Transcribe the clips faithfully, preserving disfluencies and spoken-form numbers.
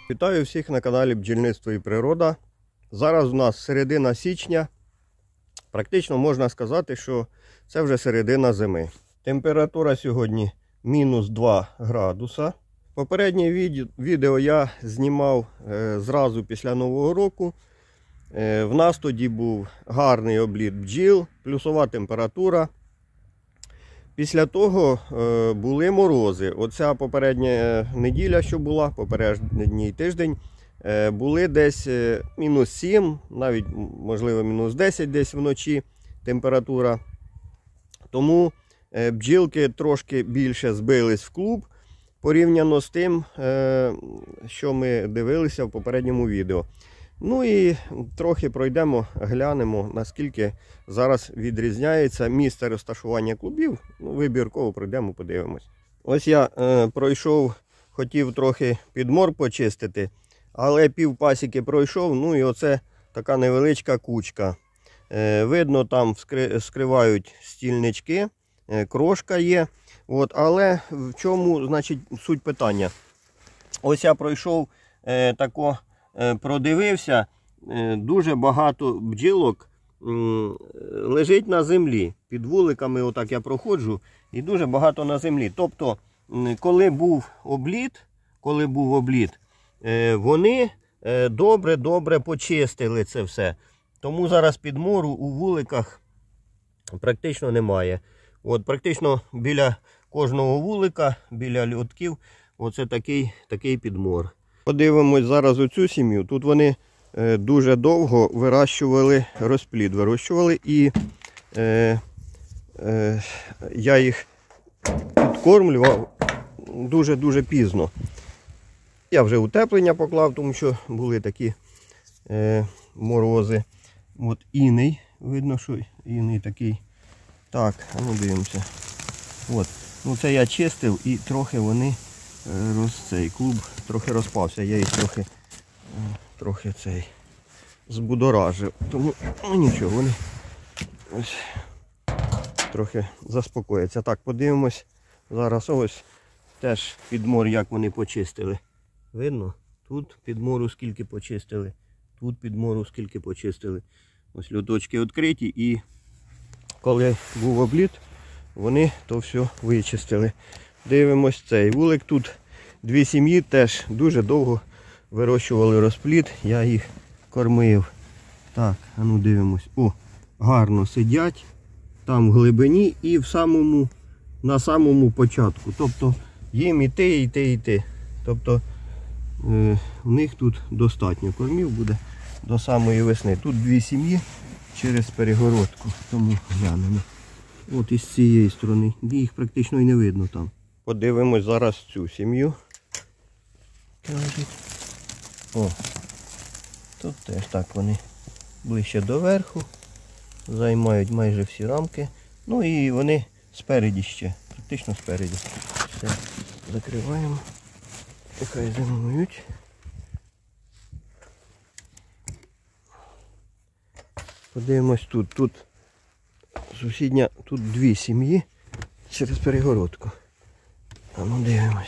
Вітаю всіх на каналі Бджільництво і Природа. Зараз у нас середина січня. Практично можна сказати, що це вже середина зими. Температура сьогодні мінус два градуса. Попереднє відео я знімав е, зразу після Нового року. Е, в нас тоді був гарний обліт бджіл, плюсова температура. Після того е, були морози. Оця попередня неділя, що була, попередній тиждень, е, були десь мінус сім, навіть можливо мінус десять десь вночі температура. Тому е, бджілки трошки більше збились в клуб, порівняно з тим, е, що ми дивилися в попередньому відео. Ну і трохи пройдемо, глянемо, наскільки зараз відрізняється місце розташування клубів. Ну, вибірково пройдемо, подивимось. Ось я е, пройшов, хотів трохи підмор почистити, але пів пасіки пройшов, ну і оце така невеличка кучка. Е, видно, там вскри, скривають стільнички, е, крошка є. От, але в чому, значить, суть питання? Ось я пройшов е, тако. Продивився, дуже багато бджілок лежить на землі. Під вуликами отак я проходжу, і дуже багато на землі. Тобто, коли був обліт, коли був обліт, вони добре-добре почистили це все. Тому зараз підмору у вуликах практично немає. От практично біля кожного вулика, біля льотків, оце такий, такий підмор. Подивимось зараз оцю сім'ю. Тут вони е, дуже довго вирощували розплід. Вирощували і е, е, я їх підкормлював дуже-дуже пізно. Я вже утеплення поклав, тому що були такі е, морози. От іней, видно, що іней такий. Так, а ну дивимося. От. Ну це я чистив і трохи вони... Роз цей клуб трохи розпався, я їх трохи трохи цей збудоражив. Тому ну, нічого, вони ось трохи заспокояться. Так, подивимось зараз ось теж підмор, як вони почистили. Видно? Тут підмору скільки почистили, тут підмору скільки почистили. Ось льоточки відкриті, і коли був обліт, вони то все вичистили. Дивимось цей вулик. Тут дві сім'ї теж дуже довго вирощували розплід. Я їх кормив. Так, а ну дивимось. О, гарно сидять. Там в глибині і в самому, на самому початку. Тобто їм іти, іти, іти. Тобто е, в них тут достатньо кормів буде до самої весни. Тут дві сім'ї через перегородку. Тому глянемо. От із цієї сторони. Їх практично і не видно там. Подивимось зараз цю сім'ю. О, тут теж так вони ближче до верху. Займають майже всі рамки. Ну і вони спереді ще. Практично спереді. Все, закриваємо. Нехай зимують. Подивимось тут. Тут сусідня, тут дві сім'ї через перегородку. А ну дивимось.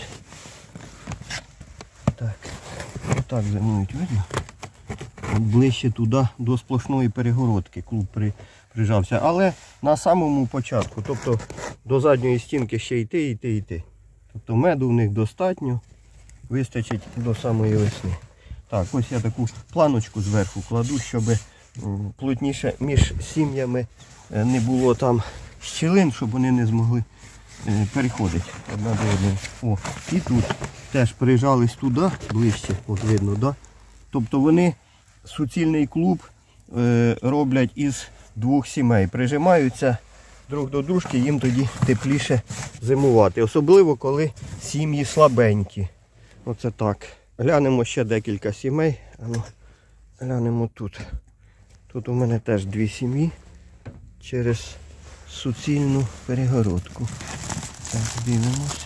Так, отак зимують, видно? От ближче туди до сплошної перегородки клуб при, прижався. Але на самому початку, тобто до задньої стінки ще йти, йти, йти. Тобто меду в них достатньо, вистачить до самої весни. Так, ось я таку планочку зверху кладу, щоб плотніше між сім'ями не було там щілин, щоб вони не змогли переходить одна до одної. О, і тут теж прижались туди, ближче, от видно, да? Тобто вони суцільний клуб е, роблять із двох сімей. Прижимаються друг до дружки, їм тоді тепліше зимувати. Особливо, коли сім'ї слабенькі. Оце так. Глянемо ще декілька сімей. Ну, глянемо тут. Тут у мене теж дві сім'ї через суцільну перегородку. Так, дивимось.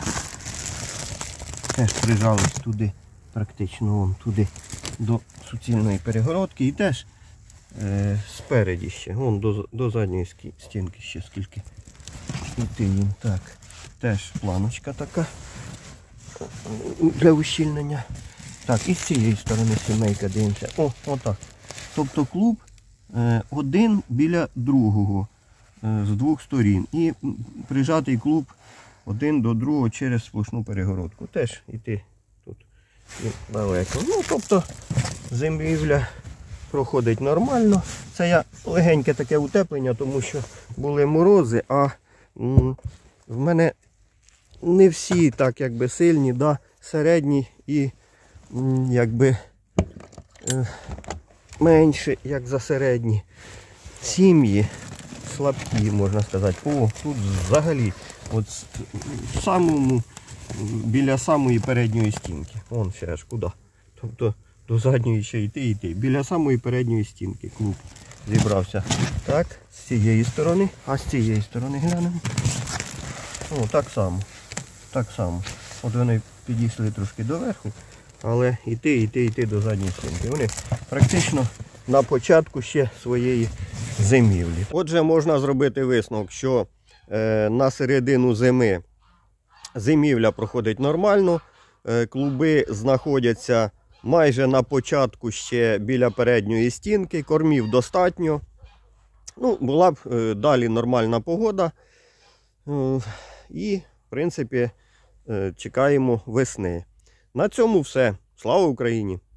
Теж прижались туди, практично вон, туди до суцільної перегородки. І теж е, спереді ще, вон до, до задньої стінки ще скільки йти їм. Так, теж планочка така для ущільнення. Так, і з цієї сторони сімейка дивимося. О, отак. Тобто клуб е, один біля другого е, з двох сторін. І прижатий клуб один до другого через сплошну перегородку. Теж іти тут і далеко. Ну, тобто зимівля проходить нормально. Це я легеньке таке утеплення, тому що були морози, а м, в мене не всі так якби сильні, да, середні і м, якби е, менше, як за середні. Сім'ї слабкі, можна сказати. О, тут взагалі от в самому, біля самої передньої стінки. Вон ще аж куди. Тобто до задньої ще йти йти. Біля самої передньої стінки клуб зібрався. Так, з цієї сторони, а з цієї сторони глянемо. О, так само. Так само. От вони підійшли трошки доверху, але йти, йти, йти до задньої стінки. Вони практично на початку ще своєї зимівлі. Отже, можна зробити висновок, що е, на середину зими зимівля проходить нормально. Е, клуби знаходяться майже на початку ще біля передньої стінки, кормів достатньо. Ну, була б е, далі нормальна погода. Е, і, в принципі, е, чекаємо весни. На цьому все. Слава Україні!